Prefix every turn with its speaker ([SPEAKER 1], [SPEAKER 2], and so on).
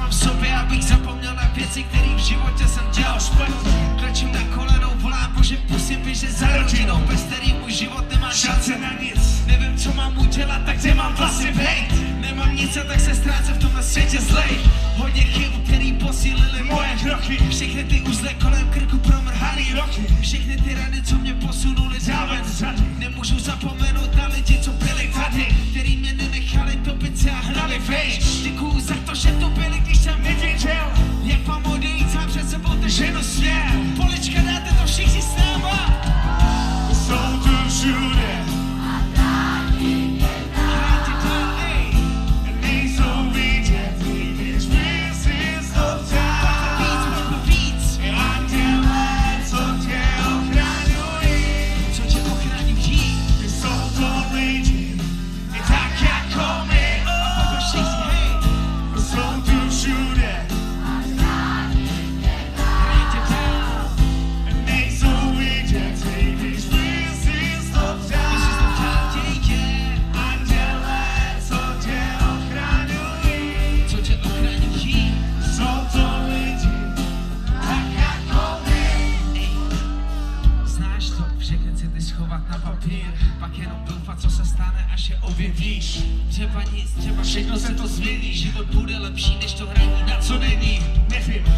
[SPEAKER 1] v sobě, abych zapomněl na věci, které v životě jsem dělal špatně. Klečím na kolenou, volám Bože, pusím běžet za rodinou, bez který můj život nemá šance na nic. Nevím, co mám udělat, tak kde mám vlastně bejt. Nemám nic a tak se ztrácím v tomhle světě zlej. Hodně chyb, který posílili moje kroky. Všechny ty uzle kolem krku promrhaný roky. Všechny ty rany, co mě posunuli dávat zady. Nemůžu zapomenout na lidi, co byli tady, který mě nenechali topit se a hnali vejš. Děkuju za to, že to byli, když jsem nevěděl, jak mám odejít sám před sebou drženu směr. Polička, dáte to všichni s náma.
[SPEAKER 2] Jsou tu všude. Nejsou vidět, když věci jsou tam. Je anděle, co tě ochraňují.
[SPEAKER 1] Co tě ochraňují?
[SPEAKER 2] Jsou to lidi, i tak jako my.
[SPEAKER 1] A potom všichni, hej.
[SPEAKER 2] Jsou tu všude. Nejsou vidět, když věci jsou tam. Anděle, co tě ochraňují.
[SPEAKER 1] Co tě ochraňují?
[SPEAKER 2] Jsou to lidi, tak jako my.
[SPEAKER 1] Ej, znáš to, všechny si ty schovat na papír, pak jenom doufat, co se stane, až je objevíš. Třeba nic, třeba všechno se to změní, život bude lepší, než to hraní, na co není.
[SPEAKER 2] Nevím,